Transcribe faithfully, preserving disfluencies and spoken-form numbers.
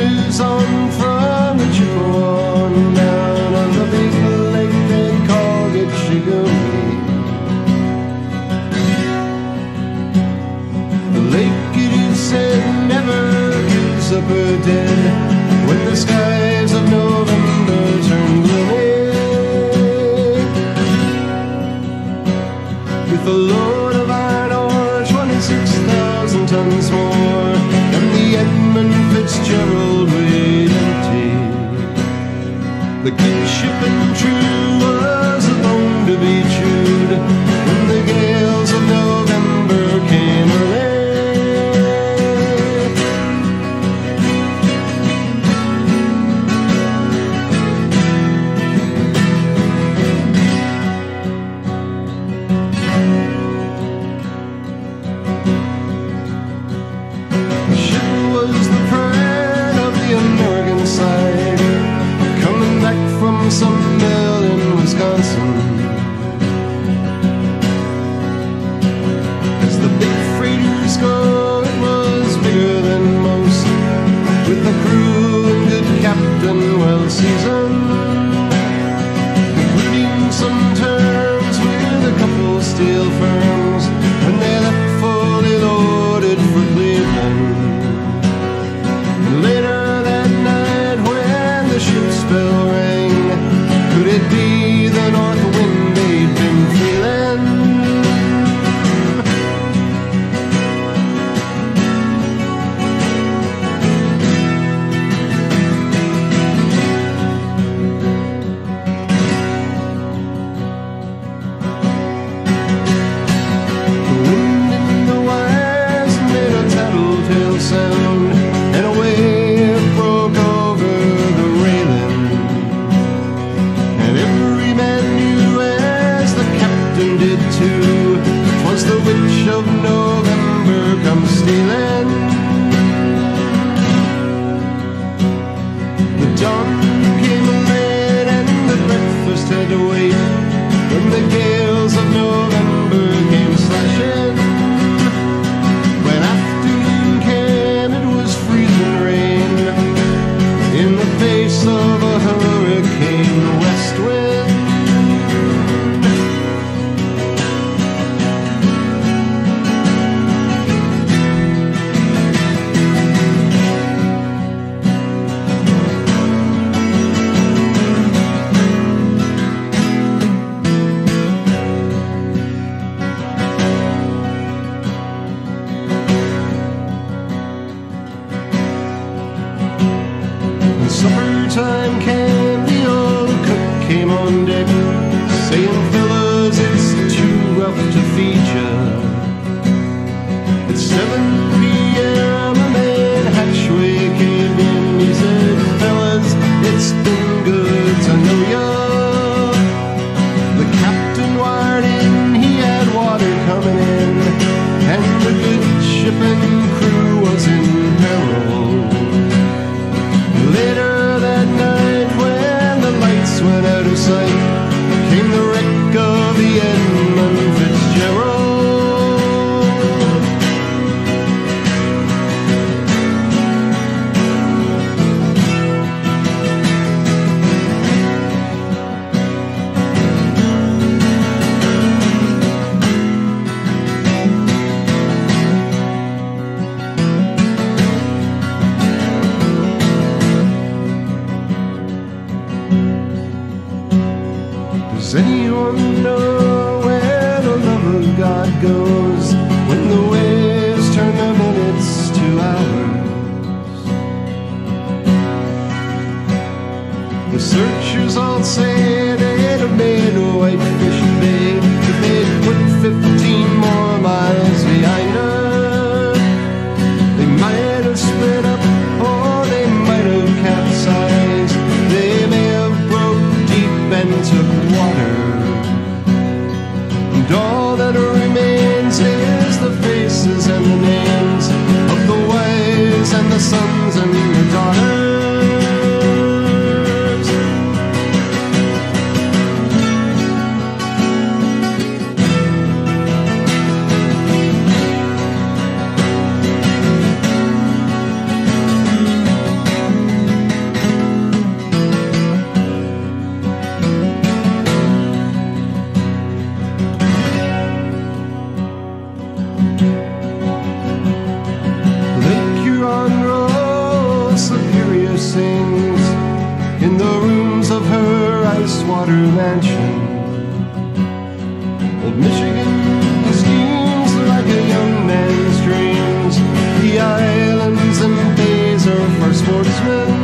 canoes on from the Chippewa down on the big lake they call Gitchigumi. The lake, it is said, never gives up her dead when the skies of November turn gloomy. With a load of iron ore, twenty-six thousand tons more, and the Edmund Fitzgerald weighed empty. The good ship and true was a bone to be chewed when the gales of November came early. Some mill in Wisconsin. As the big freighters go, it was bigger than most, with the crew and good captain well seasoned, including some terms with a couple steel firms when they left fully loaded for Cleveland. And later that night when the ship's bell rang, could it be the north wind they'd been feeling? The wind in the wires made a tattletale sound, and a wave broke over the railing. Every man knew, as the captain did too, 'twas the witch of November come stealing. The dawn came late and the breakfast had to wait when the gales of November came slashing. When afternoon came, it was freezing rain in the face of a hurricane west wind. When supper time came, the old cook came on deck, saying, "Fellas, it's too rough to feed ya." At seven p m a man hatchway came in. He said, "Fellas, it's been good to know ya." The captain wired in, he had water coming in, and the good ship and crew was in peril. Later that night when the lights went out of sight, came the wreck of the Edmund Fitzgerald. Does anyone know where the love of God goes when the waves turn the minutes to hours? The searchers all say they'd have made a Whitefish Bay if they'd put fifteen more miles behind her. They might have split up or they might have capsized. They may have broke deep and took water, and all that remains is the faces and the names of the wives and the sons and the daughters. water mansion. Old Michigan schemes like a young man's dreams. The islands and bays are for sportsmen.